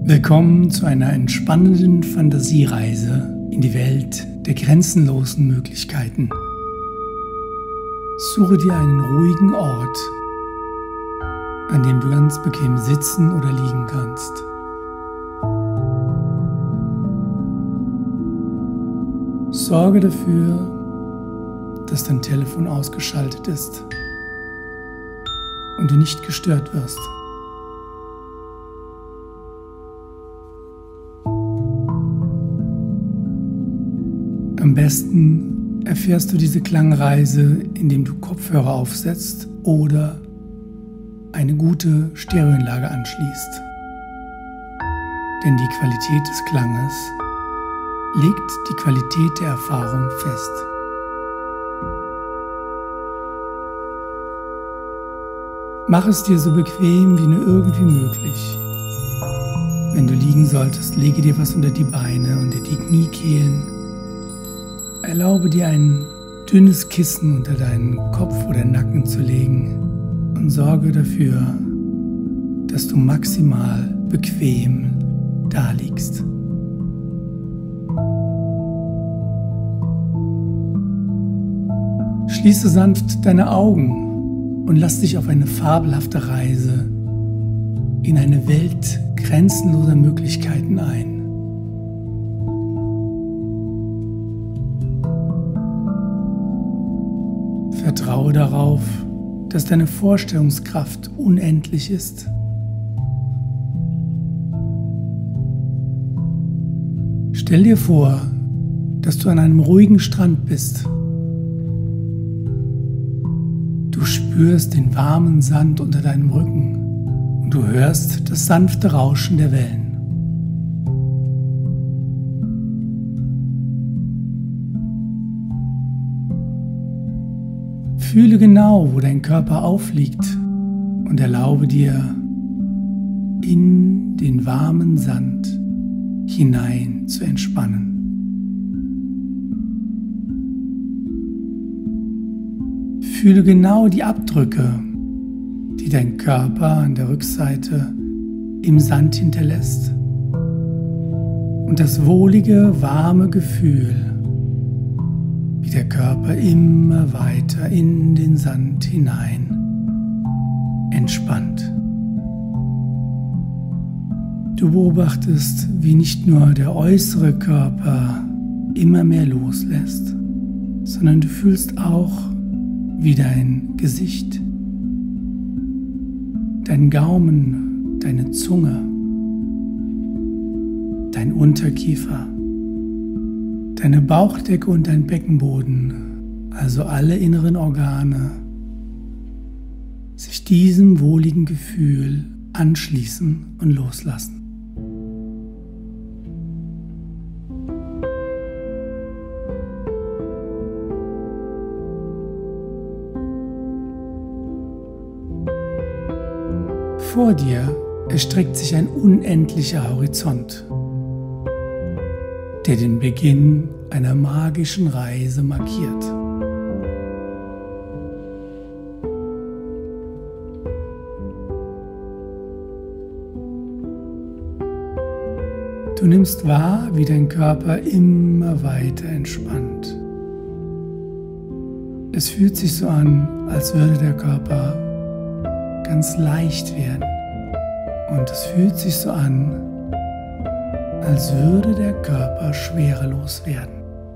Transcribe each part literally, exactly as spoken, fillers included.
Willkommen zu einer entspannenden Fantasiereise in die Welt der grenzenlosen Möglichkeiten. Suche dir einen ruhigen Ort, an dem du ganz bequem sitzen oder liegen kannst. Sorge dafür, dass dein Telefon ausgeschaltet ist und du nicht gestört wirst. Am besten erfährst du diese Klangreise, indem du Kopfhörer aufsetzt oder eine gute Stereoanlage anschließt. Denn die Qualität des Klanges legt die Qualität der Erfahrung fest. Mach es dir so bequem wie nur irgendwie möglich. Wenn du liegen solltest, lege dir was unter die Beine, unter die Kniekehlen. Erlaube dir ein dünnes Kissen unter deinen Kopf oder Nacken zu legen und sorge dafür, dass du maximal bequem da liegst. Schließe sanft deine Augen und lass dich auf eine fabelhafte Reise in eine Welt grenzenloser Möglichkeiten ein. Vertraue darauf, dass deine Vorstellungskraft unendlich ist. Stell dir vor, dass du an einem ruhigen Strand bist. Du spürst den warmen Sand unter deinem Rücken und du hörst das sanfte Rauschen der Wellen. Fühle genau, wo dein Körper aufliegt und erlaube dir, in den warmen Sand hinein zu entspannen. Fühle genau die Abdrücke, die dein Körper an der Rückseite im Sand hinterlässt und das wohlige, warme Gefühl, wie der Körper immer weiter in den Sand hinein entspannt. Du beobachtest, wie nicht nur der äußere Körper immer mehr loslässt, sondern du fühlst auch, wie dein Gesicht, dein Gaumen, deine Zunge, dein Unterkiefer, deine Bauchdecke und dein Beckenboden, also alle inneren Organe, sich diesem wohligen Gefühl anschließen und loslassen. Vor dir erstreckt sich ein unendlicher Horizont, der den Beginn einer magischen Reise markiert. Du nimmst wahr, wie dein Körper immer weiter entspannt. Es fühlt sich so an, als würde der Körper ganz leicht werden, und es fühlt sich so an, als würde der Körper schwerelos werden.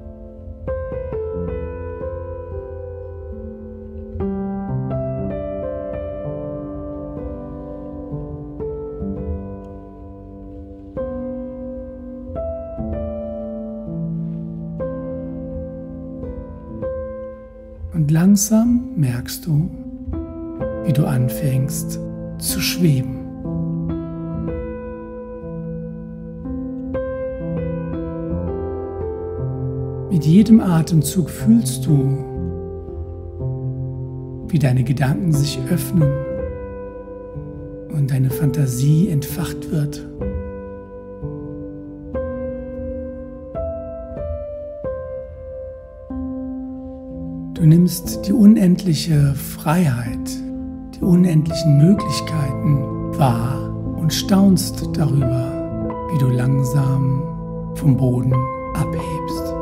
Und langsam merkst du, wie du anfängst zu schweben. Mit jedem Atemzug fühlst du, wie deine Gedanken sich öffnen und deine Fantasie entfacht wird. Du nimmst die unendliche Freiheit, die unendlichen Möglichkeiten wahr und staunst darüber, wie du langsam vom Boden abhebst.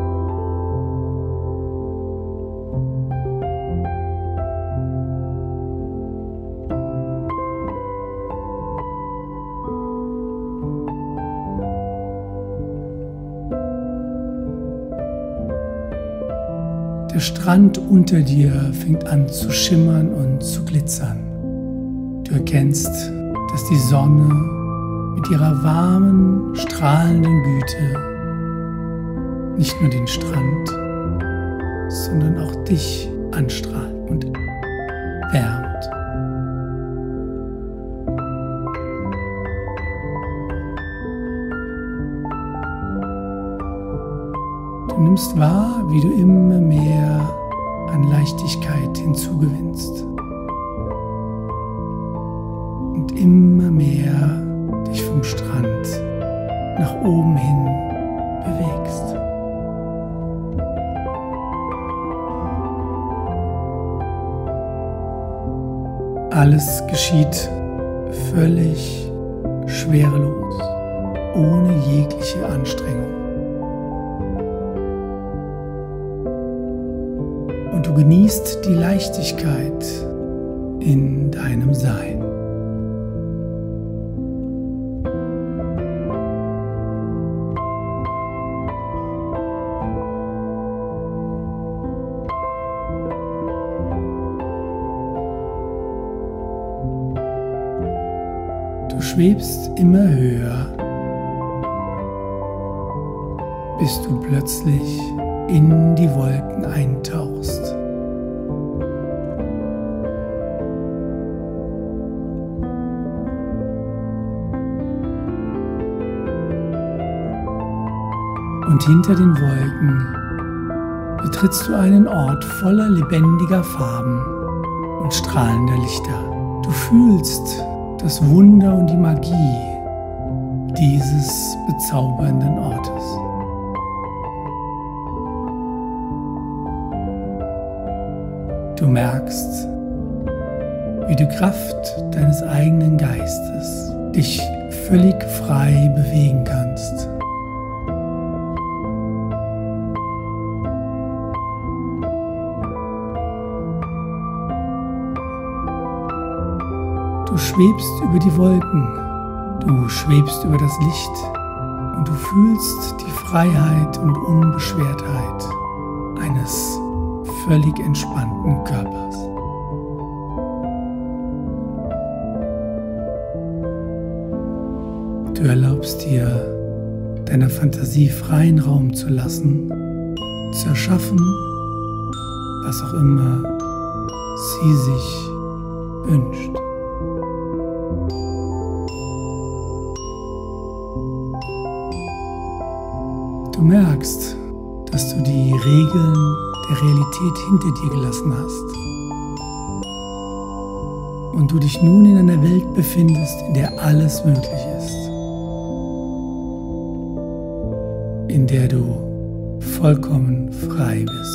Der Strand unter dir fängt an zu schimmern und zu glitzern. Du erkennst, dass die Sonne mit ihrer warmen, strahlenden Güte nicht nur den Strand, sondern auch dich anstrahlt und wärmt. Du nimmst wahr, wie du immer mehr an Leichtigkeit hinzugewinnst und immer mehr dich vom Strand nach oben hin bewegst. Alles geschieht völlig schwerelos, ohne jegliche Anstrengung. Und du genießt die Leichtigkeit in deinem Sein. Du schwebst immer höher, bis du plötzlich in die Wolken eintauchst. Und hinter den Wolken betrittst du einen Ort voller lebendiger Farben und strahlender Lichter. Du fühlst das Wunder und die Magie dieses bezaubernden Ortes. Du merkst, wie die Kraft deines eigenen Geistes dich völlig frei bewegen kannst. Du schwebst über die Wolken, du schwebst über das Licht und du fühlst die Freiheit und Unbeschwertheit eines völlig entspannten Körpers. Du erlaubst dir, deiner Fantasie freien Raum zu lassen, zu erschaffen, was auch immer sie sich wünscht. Du merkst, dass du die Regeln der Realität hinter dir gelassen hast und du dich nun in einer Welt befindest, in der alles möglich ist, in der du vollkommen frei bist.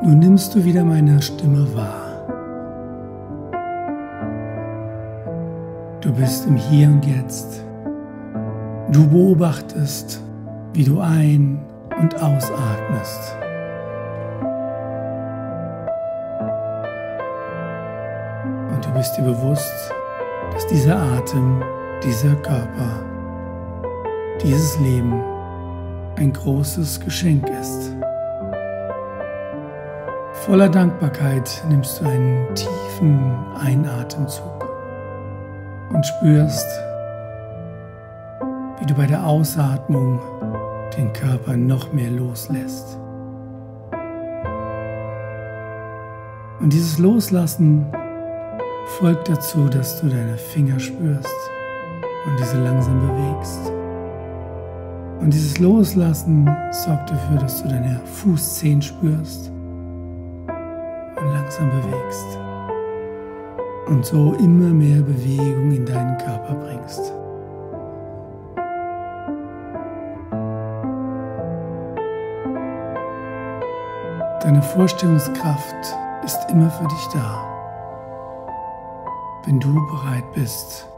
Nun nimmst du wieder meine Stimme wahr. Du bist im Hier und Jetzt. Du beobachtest, wie du ein- und ausatmest. Und du bist dir bewusst, dass dieser Atem, dieser Körper, dieses Leben ein großes Geschenk ist. Voller Dankbarkeit nimmst du einen tiefen Einatemzug und spürst, wie du bei der Ausatmung den Körper noch mehr loslässt. Und dieses Loslassen folgt dazu, dass du deine Finger spürst und diese langsam bewegst. Und dieses Loslassen sorgt dafür, dass du deine Fußzehen spürst und langsam bewegst. Und so immer mehr Bewegung in deinen Körper bringst. Deine Vorstellungskraft ist immer für dich da, wenn du bereit bist,